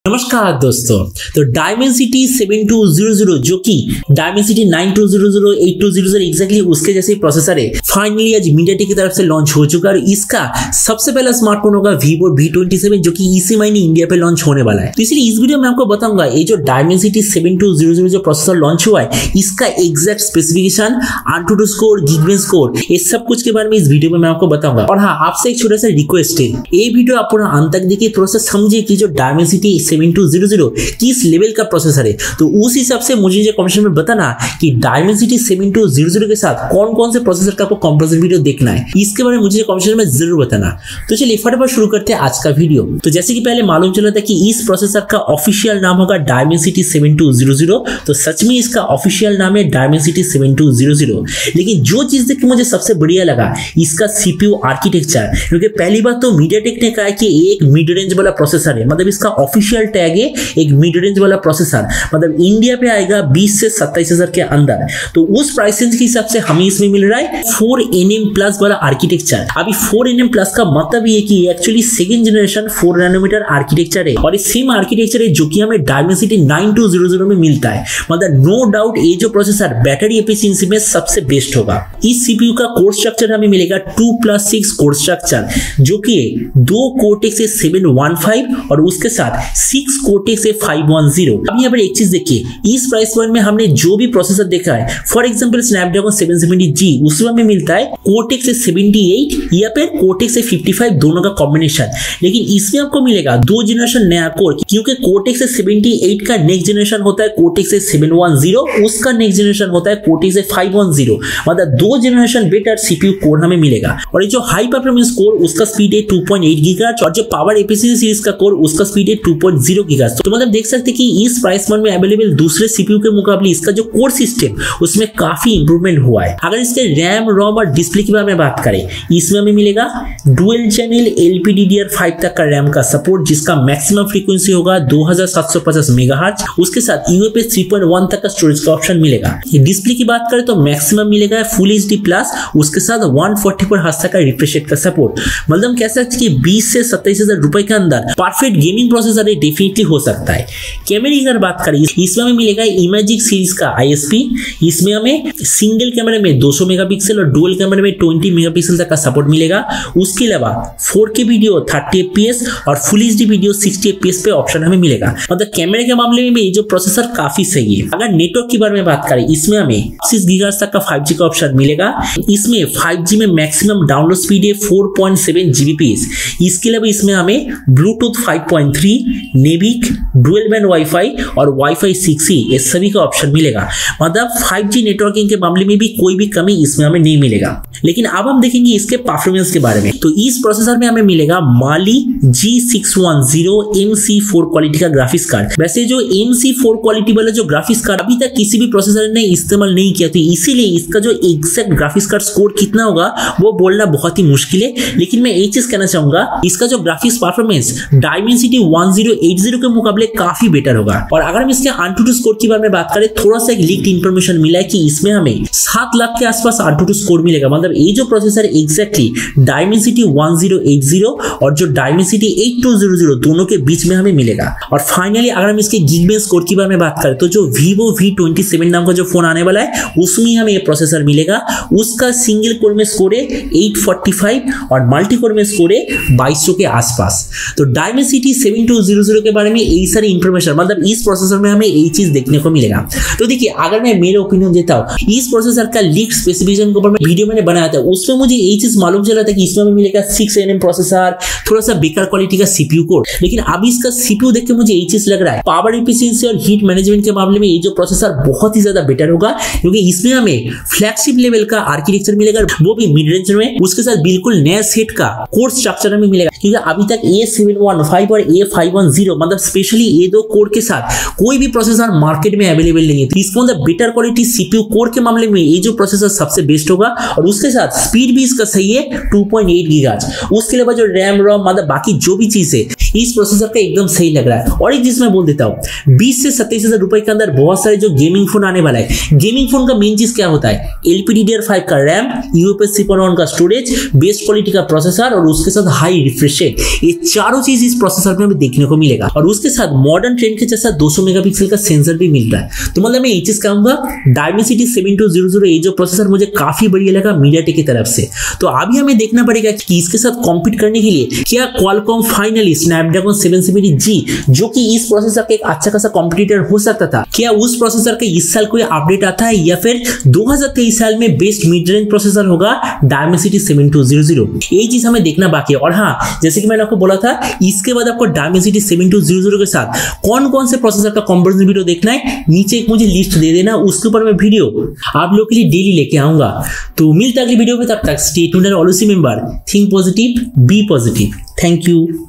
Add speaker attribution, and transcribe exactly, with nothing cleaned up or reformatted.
Speaker 1: नमस्कार दोस्तों, तो Dimensity seven two zero zero जो कि Dimensity nine two zero zero eight two zero zero exactly उसके जैसे प्रोसेसर है, फाइनली आज मीडियाटेक की तरफ से लॉन्च हो चुका है। और इसका सबसे पहला स्मार्टफोन होगा वीवो वी ट्वेंटी सेवन जो कि इसी महीने इंडिया पे लॉन्च होने वाला है। तो इसलिए इस वीडियो में आपको बताऊंगा ये जो Dimensity seven two zero zero जो प्रोसेसर लॉन्च हुआ है इसका exact specification, AnTuTu score, Geekbench score, ये सब कुछ के बारे में इस वीडियो में मैं आपको बताऊंगा। और हाँ, आपसे एक छोटा सा रिक्वेस्ट है, ये वीडियो आप पूरा अंत तक देखिए, थोड़ा सा समझिए कि जो Dimensity seven two zero zero किस लेवल का प्रोसेसर है। तो उस हिसाब से मुझे जो कमेंट में बताना कि Dimensity seven two zero zero के साथ कौन कौन से प्रोसेसर का आपको कंपैरिजन वीडियो देखना है, इसके बारे में मुझे कमेंट में जरूर बताना। तो चलिए फटाफट शुरू करते हैं आज का वीडियो। तो जैसे कि पहले मालूम चला था कि इस प्रोसेसर का ऑफिशियल नाम होगा Dimensity seven two zero zero, तो सच में इसका ऑफिशियल नाम है Dimensity seven two zero zero. लेकिन जो चीज देख के मुझे सबसे बढ़िया लगा इसका सीपीयू आर्किटेक्चर, क्योंकि पहली बात तो मीडियाटेक ने कहा है कि एक मिड रेंज वाला प्रोसेसर है, मतलब इसका ऑफिशियल टैग है एक मिड रेंज वाला प्रोसेसर, मतलब इंडिया पे आएगा बीस से सत्ताईस हजार के अंदर। तो उस प्राइस रेंज के हिसाब से हमें इसमें मिल रहा है फोर एन एम प्लस वाला आर्किटेक्चर। अभी फोर एन एम प्लस का मतलब ये कि actually second generation four nanometre architecture है, और इस सेम आर्किटेक्चर है जो कि हमें Dimensity nine two zero zero में मिलता है। मतलब नो डाउट ये जो प्रोसेसर बैटरी एफिशिएंसी में सबसे बेस्ट होगा। इस सीपीयू का कोर स्ट्रक्चर हमें मिलेगा two plus six core structure, जो कि दो कोर्टेक्स सेवन वन फाइव और उसके साथ six Cortex five one zero. अब यहाँ पर एक चीज देखिए, इस प्राइस पॉइंट में हमने जो भी प्रोसेसर देखा है, for example Snapdragon seven seventy G, उसमें हमें मिलता है कोर्टेक्स से सेवेंटी एट या फिर कोर्टेक्स से फिफ्टी फाइव दोनों का कॉम्बिनेशन। लेकिन इसमें आपको मिलेगा दो जनरेशन नया कोर, क्योंकि कोर्टेक्स से सेवेंटी एट का नेक्स्ट जनरेशन होता है कोर्टेक्स से सेवन वन ज़ीरो, उसका नेक्स्ट जनरेशन होता है कोर्टेक्स से फाइव वन ज़ीरो। मतलब दो जनरेशन बेटर सीपीयू कोर हमें मिलेगा। और ये जो हाई परफॉर्मेंस कोर उसका स्पीड है टू पॉइंट एट गीगाहर्ट्ज, और जो पावर एफिशिएंसी सीरीज का कोर उसका स्पीड है टू पॉइंट ज़ीरो गीगाहर्ट्ज। तो मतलब देख सकते हैं कि इस प्राइस पॉइंट में अवेलेबल दूसरे सीपीयू के मुकाबले इसका जो कोर सिस्टम उसमें काफी इंप्रूवमेंट हुआ है। अगर इसके रैम, रोम और डिस्प्ले की बारे में बात करें, इसमें हमें मिलेगा dual channel L P D D R five तक का रैम का सपोर्ट, जिसका मैक्सिमम फ्रीक्वेंसी होगा दो हज़ार सात सौ पचास मेगाहर्ट्ज। उसके साथ U F S three point one तक का स्टोरेज का ऑप्शन मिलेगा। डिस्प्ले की बात करें तो मैक्सिमम मिलेगा फुल एच डी प्लस, उसके साथ वन फोर्टी फोर हर्ट्ज तक का रिफ्रेश रेट का सपोर्ट। मतलब कह सकते हैं कि बीस से सत्ताईस हजार रुपए के अंदर परफेक्ट गेमिंग प्रोसेसर डेफिनेटली हो सकता है। कैमरे की अगर बात करें, इसमें हमें मिलेगा इमेजिक सीरीज का आई एस पी। इसमें हमें सिंगल कैमरे में दो सौ मेगापिक्सल और डुअल कैमरे में बीस मेगापिक्सल तक का सपोर्ट मिलेगा। उसके अलावा four K video thirty F P S और full H D video sixty F P S पे ऑप्शन हमें मिलेगा। मतलब कैमरे के मामले में ये जो प्रोसेसर काफी सही है। अगर नेटवर्क की बारे में बात करें, इसमें हमें सिक्स गीगाहर्ट्ज तक का फाइव जी का ऑप्शन मिलेगा। इसमें फाइव जी में मैक्सिमम डाउनलोड स्पीड है फोर पॉइंट सेवन जीबीपीएस। इसके अलावा इसमें हमें Bluetooth five point three, NavIC, dual band WiFi और वाईफाई सिक्स ई, ये सभी का ऑप्शन मिलेगा। मतलब फाइव जी नेटवर्किंग के मामले में भी कोई भी कमी इसमें हमें नहीं मिलेगा। लेकिन अब हम देखेंगे इसके परफॉर्मेंस के बारे में। तो इस प्रोसेसर में हमें मिलेगा Mali G six one zero M C four quality का ग्राफिक्स कार्ड। वैसे जो एम सी फोर क्वालिटी वाला जो ग्राफिक्स कार्ड अभी तक किसी भी प्रोसेसर ने इस्तेमाल नहीं किया, तो इसीलिए इसका जो एग्जैक्ट ग्राफिक्स कार्ड स्कोर कितना होगा वो बोलना बहुत ही मुश्किल है। लेकिन मैं एक चीज कहना चाहूंगा, इसका जो graphics performance Dimensity one zero eight zero के मुकाबले काफी बेटर होगा। और अगर हम इसके AnTuTu स्कोर की बारे में बात करें, थोड़ा सा एक लीक्ड इंफॉर्मेशन मिला है कि इसमें हमें सात लाख के आसपास AnTuTu स्कोर मिलेगा। मतलब ये जो processor exactly Dimensity one zero eight zero और जो Dimensity eight two zero zero दोनों के बीच में हमें मिलेगा। और फाइनली अगर हम इसके Geekbench स्कोर की बारे में बात करें, तो जो वीवो वी ट्वेंटी सेवन नाम का जो फोन आने वाला है उसमें हमें ये प्रोसेसर मिलेगा। उसका सिंगल कोर में स्कोर है एट फोर्टी फाइव और मल्टी कोर में स्कोर है बाईस सौ के आसपास। तो Dimensity seven two zero zero के बारे में यही सारी इंफॉर्मेशन, मतलब इस प्रोसेसर में हमें यही चीज देखने को मिलेगा। तो देखिए, अगर मैं मेरे ओपिनियन देता हूँ, इस प्रोसेसर का लीक स्पेसिफिकेशन के ऊपर मैं वीडियो मैंने बनाया था, उसमें मुझे यही चीज मालूम चला था कि इसमें हमें मिलेगा सिक्स एन एम प्रोसेसर, थोड़ा सा बेकार क्वालिटी का सीपीयू कोड। लेकिन अब इसका सीपीयू देख के मुझे यही चीज लग रहा है, पावर एफिशिएंसी और हीट मैनेजमेंट के मामले में ये जो प्रोसेसर बहुत ही ज्यादा बेटर होगा, क्योंकि इसमें हमें फ्लैगशिप लेवल का आर्किटेक्चर मिलेगा, वो भी मिड रेंज में। उसके साथ बिल्कुल नया सेट का कोर स्ट्रक्चर हमें मिलेगा, क्योंकि अभी तक ए सेवन वन फाइव और ए फाइव वन ज़ीरो, मतलब स्पेशली ये दो कोर के साथ कोई भी प्रोसेसर मार्केट में अवेलेबल नहीं है। तो इसको मतलब बेटर क्वालिटी सीपीयू कोर के मामले में ये जो प्रोसेसर सबसे बेस्ट होगा। और उसके साथ स्पीड भी इसका सही है टू पॉइंट एट गीगाहर्ट्ज। उसके अलावा जो रैम, रोम, मतलब बाकी जो भी चीज है इस प्रोसेसर का एकदम सही लग रहा है। और एक चीज मैं बोल देता हूँ, बीस से सत्ताईस हजार रुपए के अंदर बहुत सारे जो गेमिंग फोन आने वाला है। गेमिंग फोन का मेन चीज क्या होता है? L P D D R five का RAM, U F S three point one का स्टोरेज, बेस्ट क्वालिटी का प्रोसेसर और उसके साथ हाई रिफ्रेश रेट। ये चारों चीज इस प्रोसेसर में हमें देखने को मिलेगा। मिलेगा और उसके साथ मॉडर्न ट्रेंड के जैसा दो सौ मेगापिक्सल का सेंसर भी मिल रहा है। तो मतलब मैं ये चीज कहूंगा Dimensity seven two zero zero ये जो प्रोसेसर मुझे काफी बढ़िया लगा मीडियाटेक की तरफ से। तो अभी हमें देखना पड़ेगा कि इसके साथ कॉम्पीट करने के लिए क्या Qualcomm finally Snapdragon seven seventy G जो कि इस प्रोसेसर का एक अच्छा खासा कॉम्पिटिटर हो सकता था, क्या उस प्रोसेसर का इस साल कोई अपडेट आता है या फिर दो हज़ार तेईस साल में बेस्ट मिड रेंज प्रोसेसर होगा Dimensity seven two zero zero. ये चीज हमें देखना बाकी है। और हाँ, जैसे कि मैंने आपको बोला था, इसके बाद आपको Dimensity seven two zero zero के साथ कौन कौन से प्रोसेसर का कंपैरिजन वीडियो देखना है नीचे एक मुझे लिस्ट दे देना, उसके ऊपर मैं वीडियो आप लोग के लिए डेली लेके आऊंगा। तो मिलता अगली वीडियो में, तब तक stay tuned and always remember think positive be positive. Thank you.